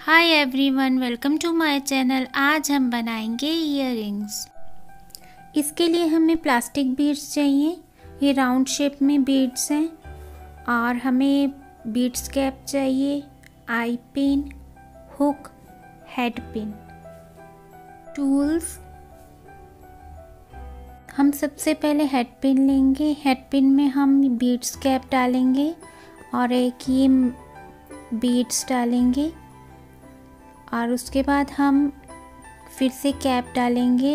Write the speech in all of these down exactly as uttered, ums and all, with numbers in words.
Hi everyone, welcome to my channel. आज हम बनाएंगे इयररिंग्स। इसके लिए हमें प्लास्टिक बीड्स चाहिए। ये राउंड शेप में बीड्स हैं और हमें बीड्स कैप चाहिए, eye pin, hook, head pin. Tools, हम सबसे पहले हेड पिन लेंगे। हेड पिन में हम बीड्स कैप डालेंगे और एक ये बीड्स डालेंगे और उसके बाद हम फिर से कैप डालेंगे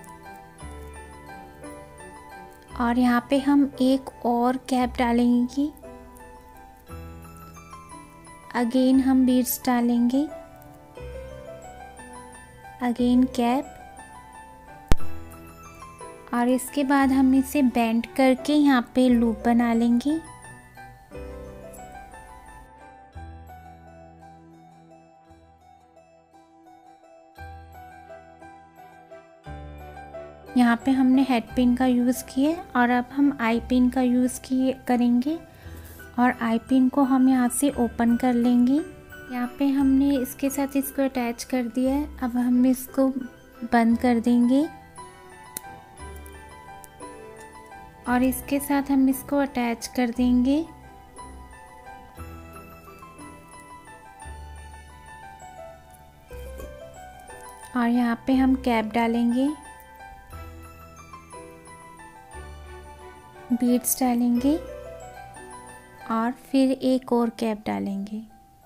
और यहाँ पे हम एक और कैप डालेंगे। अगेन हम बीड्स डालेंगे, अगेन कैप और इसके बाद हम इसे बेंड करके यहाँ पे लूप बना लेंगे। यहाँ पे हमने हेड पिन का यूज़ किए और अब हम आई पिन का यूज़ किए करेंगे और आई पिन को हम यहाँ से ओपन कर लेंगे। यहाँ पे हमने इसके साथ इसको अटैच कर दिया है। अब हम इसको बंद कर देंगे और इसके साथ हम इसको अटैच कर देंगे। और यहाँ पे हम कैप डालेंगे, बीड्स डालेंगे और फिर एक और कैप डालेंगे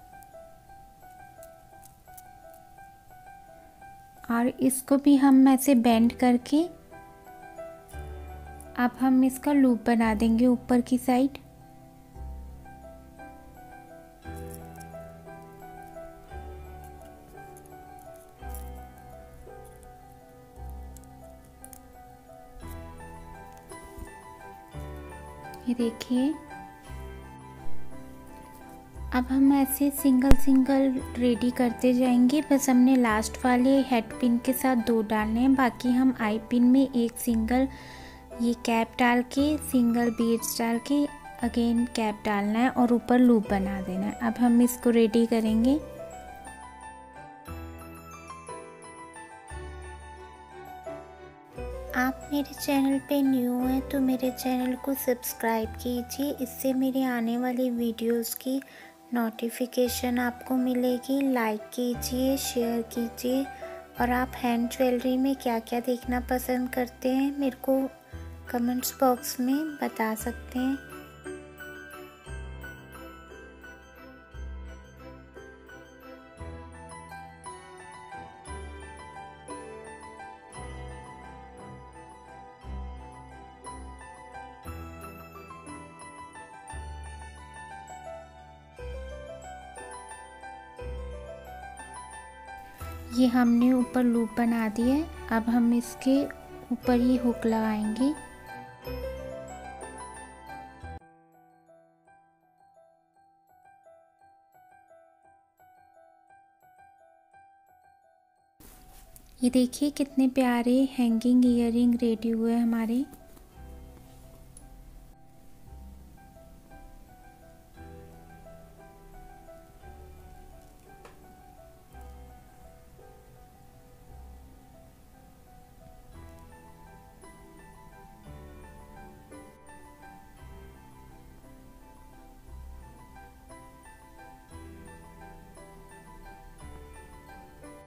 और इसको भी हम ऐसे बेंड करके अब हम इसका लूप बना देंगे ऊपर की साइड। ये देखिए, अब हम ऐसे सिंगल सिंगल रेडी करते जाएंगे। बस हमने लास्ट वाले हेड पिन के साथ दो डालने हैं, बाकी हम आई पिन में एक सिंगल ये कैप डाल के, सिंगल बीड्स डाल के अगेन कैप डालना है और ऊपर लूप बना देना है। अब हम इसको रेडी करेंगे। आप मेरे चैनल पे न्यू हैं तो मेरे चैनल को सब्सक्राइब कीजिए, इससे मेरे आने वाली वीडियोस की नोटिफिकेशन आपको मिलेगी। लाइक कीजिए, शेयर कीजिए और आप हैंड ज्वेलरी में क्या क्या देखना पसंद करते हैं मेरे को कमेंट्स बॉक्स में बता सकते हैं। ये हमने ऊपर लूप बना दिया है। अब हम इसके ऊपर ये हुक लगाएंगे। ये देखिए कितने प्यारे हैंगिंग ईयरिंग रेडी हुए हमारे।